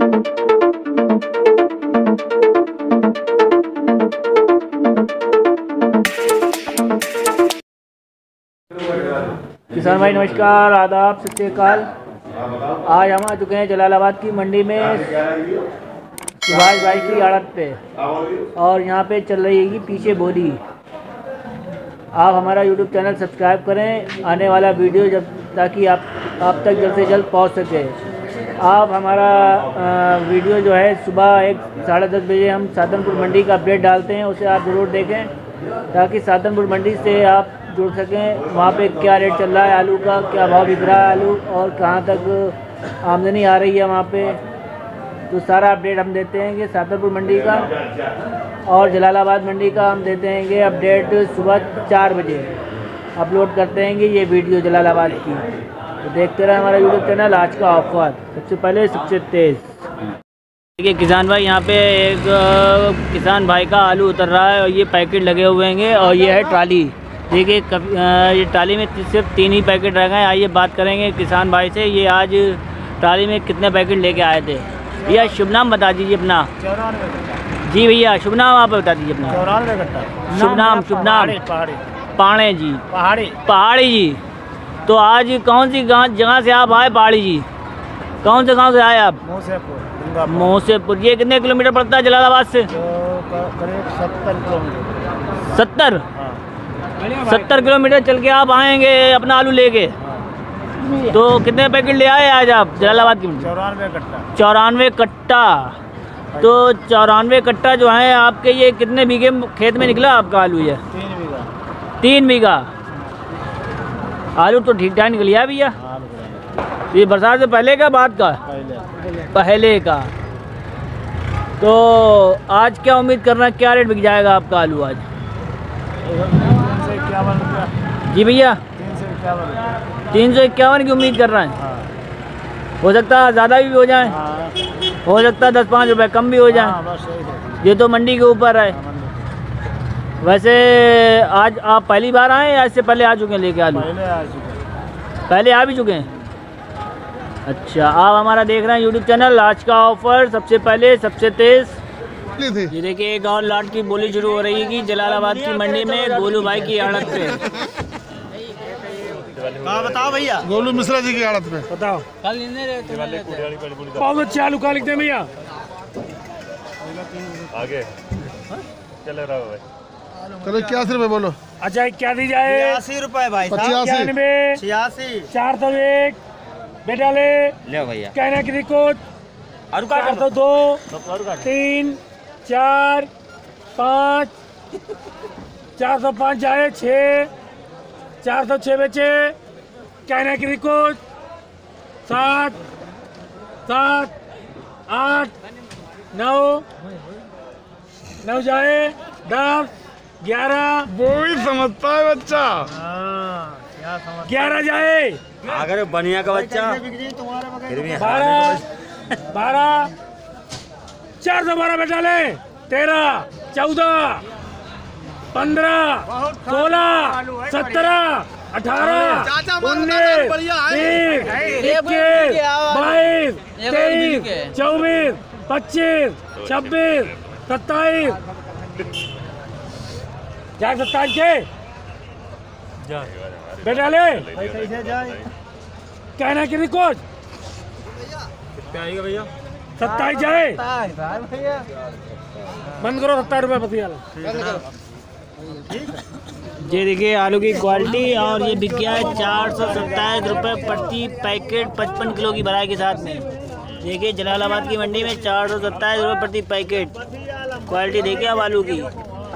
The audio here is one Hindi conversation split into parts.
किसान भाई नमस्कार, आदाब, सत श्री अकाल। आज हम आ चुके हैं जलालाबाद की मंडी में सुभाष भाई की आड़त पे, और यहाँ पे चल रही है पीछे बोली। आप हमारा यूट्यूब चैनल सब्सक्राइब करें, आने वाला वीडियो ताकि आप तक जल्द से जल्द पहुँच सके। आप हमारा वीडियो जो है सुबह 10:30 बजे हम साधनपुर मंडी का अपडेट डालते हैं, उसे आप ज़रूर देखें ताकि साधनपुर मंडी से आप जुड़ सकें। वहाँ पे क्या रेट चल रहा है आलू का, क्या भाव बिक रहा है आलू, और कहाँ तक आमदनी आ रही है वहाँ पे, तो सारा अपडेट हम देते हैं कि साधनपुर मंडी का और जलालाबाद मंडी का हम देते हैं कि अपडेट सुबह 4 बजे अपलोड करते हैं कि ये वीडियो जलालाबाद की। तो देखते रहे हमारा यूट्यूब चैनल। आज का ऑफर सबसे पहले सबसे तेज़। देखिए किसान भाई, यहाँ पे एक किसान भाई का आलू उतर रहा है और ये पैकेट लगे हुए हैं, और ये है ट्राली। देखिए ये ट्राली में सिर्फ 3 ही पैकेट रह गए। आइए बात करेंगे किसान भाई से, ये आज ट्राली में कितने पैकेट लेके आए थे। भैया शुभ नाम बता दीजिए अपना। 94। जी भैया शुभ नाम आप बता दीजिए अपना। 94 कट्टा। शुभ नाम पाड़े जी, पहाड़ी जी। तो आज कौन सी जगह से आप आए पहाड़ी जी? कौन से गाँव से आए आप? मोसेपुर। ये कितने किलोमीटर पड़ता है जलालाबाद से? करीब 70 किलोमीटर। 70 किलोमीटर चल के आप आएंगे अपना आलू लेके। तो कितने पैकेट ले आए आज आप जलालाबाद की? 94 कट्टा। 94 कट्टा। तो 94 कट्टा जो है आपके, ये कितने बीघे खेत में निकला आपका आलू? ये 3 बीघा आलू। तो ठीक ठाक निकल गया भैया। ये बरसात से पहले का बाद का? पहले का। तो आज क्या उम्मीद कर रहे हैं, क्या रेट बिक जाएगा आपका आलू आज? 351 रुपया। जी भैया 351 की उम्मीद कर रहे हैं। हो सकता है ज़्यादा भी हो जाए, हो सकता है 10-5 रुपये कम भी हो जाए। ये तो मंडी के ऊपर है। वैसे आज आप पहली बार आए या इससे पहले आ चुके हैं लेके आलू? पहले आ भी चुके हैं। अच्छा, आप हमारा देख रहे हैं यूट्यूब चैनल। आज का ऑफर सबसे पहले सबसे तेज़। ये देखिए एक और लाट की बोली शुरू हो रही है कि जलालाबाद की मंडी में गोलू भाई की आड़त पे। बताओ भैया। गोलू मिश्रा जी की आड़त पे बताओ। बहुत अच्छे आलू का लिखते हैं भैया। आगे चले रहा है। चलो 81 रुपये बोलो। अच्छा क्या दी जाए? 80 रुपये भाई। 85 86 401 बेटा ले भैया। कहना कि कुछ और का 2 3 4 5 405 जाए 6 406 बेचे। कहना कि कुछ 7 7 8 9 जाए 10 11। वही समझता है बच्चा। 11 जाए। अगर बनिया का बच्चा 12 412 बेटा ले। 13 14 15 16 17 18 19 20 21 22 23 24 25 26 27 जाए 27 के बेटा ले। कहना कि रिकॉर्ड भैया 27 जाए। बंद करो 70 रुपये पतिया। ये देखिए आलू की क्वालिटी, और ये बिक गया है 427 रुपये प्रति पैकेट 55 किलो की भराई के साथ में। देखिए जलालाबाद की मंडी में 427 रुपये प्रति पैकेट। क्वालिटी देखिए आप आलू की।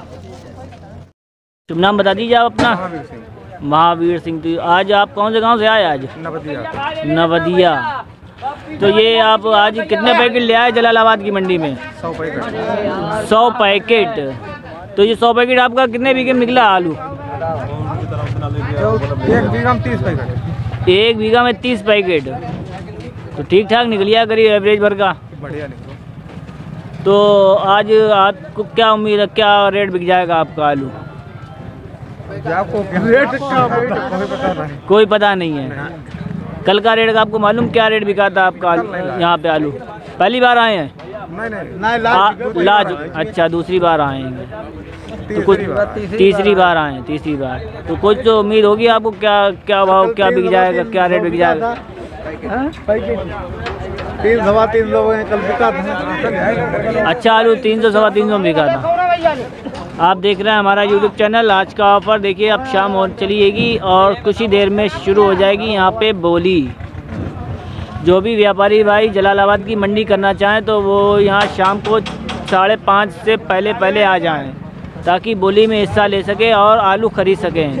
शुभ नाम बता दीजिए आप अपना। महावीर सिंह। तो आज आप कौन से गांव से आए? आज नवदिया। तो ये आप आज कितने पैकेट ले आए जलालाबाद की मंडी में? 100 पैकेट। तो ये 100 पैकेट आपका कितने बीघे में निकला आलू? 1 बीघा में 30 पैकेट। 1 बीघा में 30 पैकेट। तो ठीक ठाक निकल गया करीब एवरेज भर का। बढ़िया निकलो। तो आज आपको क्या उम्मीद है, क्या रेट बिक जाएगा आपका आलू? आपको रेट का कोई पता नहीं है। कल का रेट का आपको मालूम क्या रेट बिका था आपका यहाँ पे आलू? पहली बार आए हैं? नहीं लाज अच्छा, दूसरी बार आएंगे तो कुछ तीसरी बार आए हैं, तीसरी बार। तो कुछ तो उम्मीद होगी आपको, क्या क्या भाव, क्या बिक जाएगा, क्या रेट बिक जाएगा? 300 कल बिका था। अच्छा, आलू 300 सवा 300 में बिका था। आप देख रहे हैं हमारा यूट्यूब चैनल। आज का ऑफ़र देखिए, अब शाम और चलिएगी और कुछ ही देर में शुरू हो जाएगी यहाँ पे बोली। जो भी व्यापारी भाई जलालाबाद की मंडी करना चाहें तो वो यहाँ शाम को 5:30 से पहले आ जाएं, ताकि बोली में हिस्सा ले सके और आलू खरीद सकें।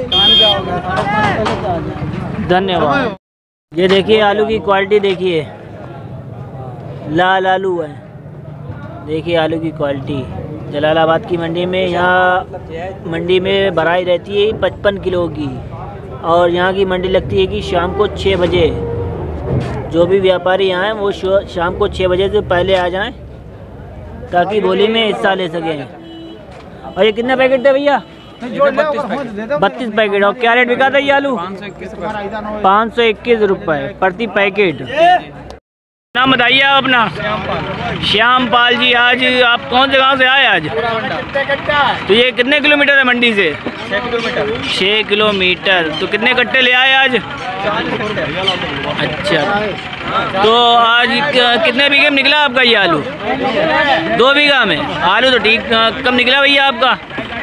धन्यवाद। ये देखिए आलू की क्वालिटी देखिए, लाल आलू है। देखिए आलू की क्वालिटी जलालाबाद की मंडी में, यहाँ मंडी में भराई रहती है 55 किलो की, और यहाँ की मंडी लगती है कि शाम को 6 बजे। जो भी व्यापारी यहाँ हैं वो शाम को 6 बजे से पहले आ जाएं, ताकि बोली में हिस्सा ले सकें। और ये कितने पैकेट थे भैया? 32 पैकेट। और क्या रेट बिका था ये आलू? 521 रुपये प्रति पैकेट। नाम बताइए आप अपना। श्यामपाल जी। आज आप कौन से गांव से आए आज? तो ये कितने किलोमीटर है मंडी से? 6 किलोमीटर। तो कितने कट्टे ले आए आज? अच्छा, तो आज कितने बीघे में निकला आपका ये आलू? 2 बीघा में आलू। तो ठीक कब निकला भैया आपका?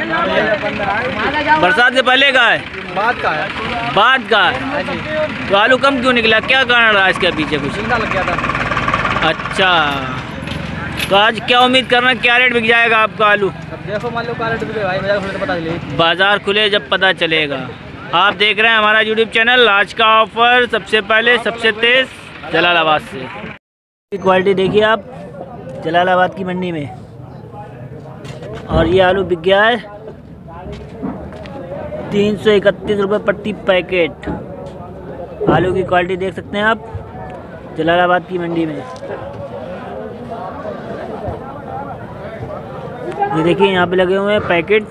बरसात से पहले का है? बाद का है। तो आलू कम क्यों निकला, क्या कारण रहा इसके पीछे? कुछ लग गया था। अच्छा, तो आज क्या उम्मीद करना, क्या रेट बिक जाएगा आपका आलू? अब देखो मान लो क्या रेट बिके भाई, बाजार खुले तो पता चलेगा। बाजार खुले जब पता चलेगा। आप देख रहे हैं हमारा यूट्यूब चैनल। आज का ऑफर सबसे पहले सबसे तेज जलालाबाद से। क्वालिटी देखिए आप जलालाबाद की मंडी में। और ये आलू बिक गया है 331 रुपये प्रति पैकेट। आलू की क्वालिटी देख सकते हैं आप जलालाबाद की मंडी में। ये देखिए यहाँ पे लगे हुए हैं पैकेट।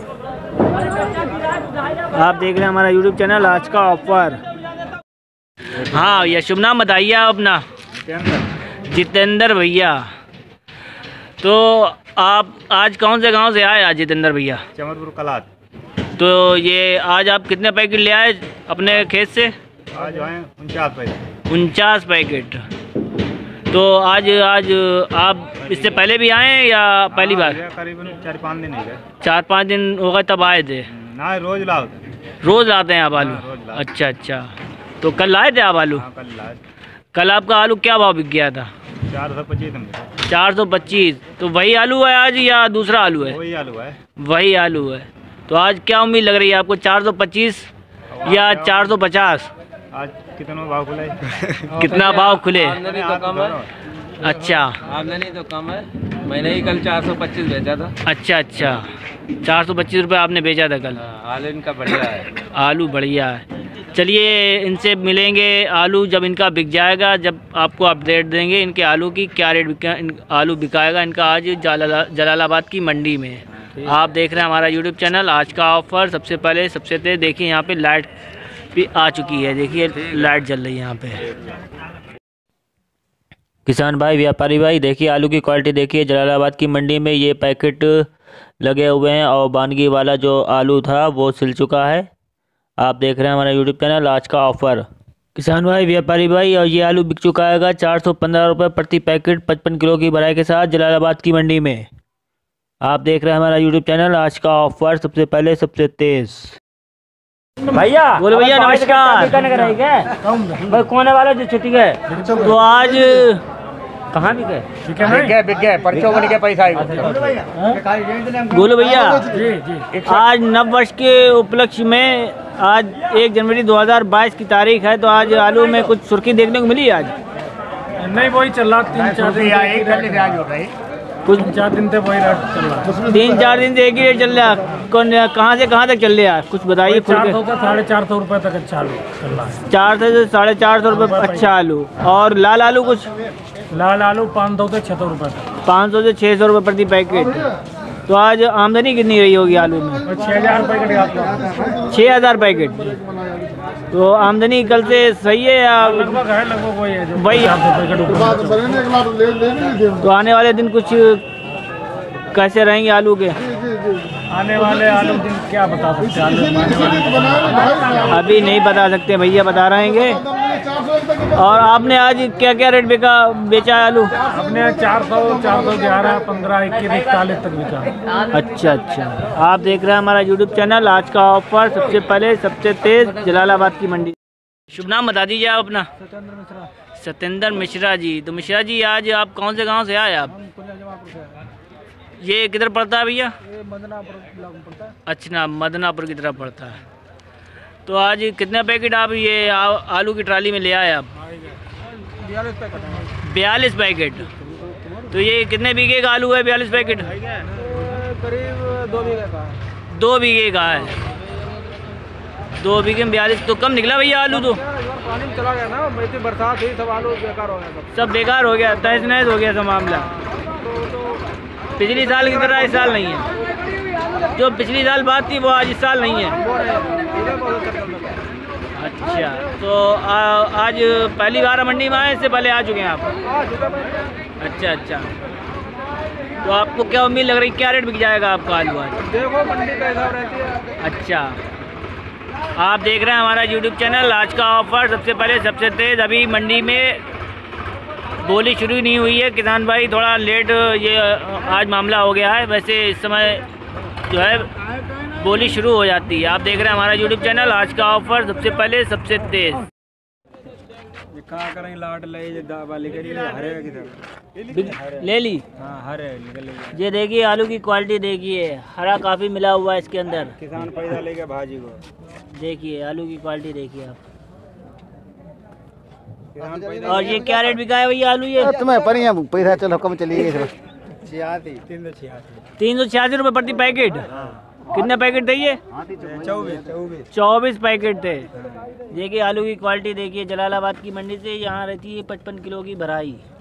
आप देख रहे हैं हमारा यूट्यूब चैनल। आज का ऑफर। हाँ, ये शुभ नाम बताइए आप अपना। जितेंद्र भैया। तो आप आज कौन से गांव से आए आज जितेंद्र भैया? चमरपुर कलात। तो ये आज आप कितने पैकेट ले आए अपने खेत से? आज आए 49 पैकेट। 49 पैकेट। तो आज आप इससे पहले भी आए हैं या पहली बार? करीबन 4-5 दिन ही गए। 4-5 दिन हो गए तब आए थे? ना, रोज लाओ। रोज लाते हैं आप आलू? अच्छा अच्छा। तो कल लाए थे आप आलू? कल लाए। कल आपका आलू क्या भाव बिक गया था? 425। 425। तो वही आलू है आज या दूसरा आलू है? वही आलू है। वही आलू है। तो आज क्या उम्मीद लग रही है आपको, 425 या 450? आज कितना भाव खुले? कितना भाव खुले? आमदनी तो कम है। अच्छा, आमदनी तो कम है। मैंने ही कल 425 बेचा था। अच्छा अच्छा, 425 रुपये आपने बेचा था कल। आलू इनका बढ़िया है। आलू बढ़िया है। चलिए इनसे मिलेंगे आलू जब इनका बिक जाएगा, जब आपको अपडेट देंगे इनके आलू की क्या रेट आलू बिकाएगा इनका आज जलालाबाद की मंडी में। आप देख रहे हैं हमारा यूट्यूब चैनल। आज का ऑफर सबसे पहले सबसे तेज। देखिए यहाँ पे लाइट भी आ चुकी है। देखिए लाइट जल रही है यहाँ पे। किसान भाई, व्यापारी भाई, देखिए आलू की क्वालिटी देखिए। जलालाबाद की मंडी में ये पैकेट लगे हुए हैं और बानगी वाला जो आलू था वो सिल चुका है। आप देख रहे हैं हमारा यूट्यूब चैनल। आज का ऑफर किसान भाई, व्यापारी भाई, और ये आलू बिक चुका है 415 रुपये प्रति पैकेट 55 किलो की भराई के साथ जलालाबाद की मंडी में। आप देख रहे हैं हमारा यूट्यूब चैनल। आज का ऑफर सबसे पहले सबसे तेज। भैया बोलो भैया नमस्कार। कौन है वाला जो छुट्टी गए? तो आज कहाँ भी गए? बिक गए पर्चों को लेके पैसा बोलो भैया। आज नव वर्ष के उपलक्ष्य में आज 1 जनवरी 2022 की तारीख है, तो आज आलू में कुछ सुर्खी देखने को मिली आज? नहीं, वही चल रहा 3-4 दिन। कुछ 4 दिन से वही रेट चल रहा। 3-4 दिन से एक ही रेट चल रहा है। कौन कहाँ से कहाँ तक चल रहा है कुछ बताइए? 400 से 450 रुपये तक अच्छा आलू चल रहा है। 400 से 450 रुपये अच्छा आलू। और लाल आलू कुछ? लाल आलू 500 से 600 रुपये तक। 500 से 600 रुपये प्रति पैकेट। तो आज आमदनी कितनी रही होगी आलू में? 6000 पैकेट। 6000 पैकेट। तो आमदनी कल से सही है या लगभग है, लगभग वही है जो वही? 400 रुपये का तो आने वाले दिन कुछ कैसे रहेंगे आलू के? आने वाले आलू दिन क्या बता सकते हैं आलू अभी नहीं बता सकते भैया, बता रहेंगे। और आपने आज क्या क्या रेट बेचा है आलू? अपने 400, 411, 15, 21, 41 तक बिका। अच्छा अच्छा, आप देख रहे हैं हमारा यूट्यूब चैनल। आज का ऑफर सबसे पहले सबसे तेज जलालाबाद की मंडी। शुभ नाम बता दीजिए आप अपना। सत्येंद्र मिश्रा जी। तो मिश्रा जी आज आप कौन से गांव से आए आप? ये किधर पड़ता है भैया? अच्छा, मदनापुर की तरफ पड़ता है। तो आज कितने पैकेट आप ये आलू की ट्राली में ले आए आप? 42 पैकेट। तो ये कितने बीघे का आलू है 42 पैकेट? करीब 2 बीघे का है। 2 बीघे का है। 2 बीघे में 42 तो कम निकला भैया आलू तो। पानी में चला गया ना, बरसात हुई, सब आलू बेकार हो गया। सब बेकार हो गया, तहस नहस हो गया सब मामला। पिछली साल की तरह इस साल नहीं है। जो पिछली साल बात थी वो आज इस साल नहीं है। अच्छा, तो आज पहली बार मंडी में आए, इससे पहले आ चुके हैं आप? अच्छा अच्छा, तो आपको क्या उम्मीद लग रही, क्या रेट बिक जाएगा आपका आलू आज? देखो मंडी का हिसाब रहती है। अच्छा, आप देख रहे हैं हमारा यूट्यूब चैनल। आज का ऑफर सबसे पहले सबसे तेज़। अभी मंडी में बोली शुरू नहीं हुई है, किसान भाई थोड़ा लेट ये आज मामला हो गया है। वैसे इस समय जो है बोली शुरू हो जाती है। आप देख रहे हैं हमारा यूट्यूब चैनल। आज का ऑफर सबसे पहले सबसे तेज़। ले ली? हाँ, हरे निकल। ये देखिए आलू की क्वालिटी देखिए, हरा काफ़ी मिला हुआ है इसके अंदर। किसान पैसा लेके भाजी को देखिए आलू की क्वालिटी देखिए आप। और ये क्या रेट बिका है भैया आलू ये? तुम्हें परिया पैसा चलो कम चलिए 386 रुपये प्रति पैकेट। कितने पैकेट थे ये? 24 पैकेट थे। देखिए आलू की क्वालिटी देखिए। जलालाबाद की मंडी से यहाँ रहती है 55 किलो की भराई।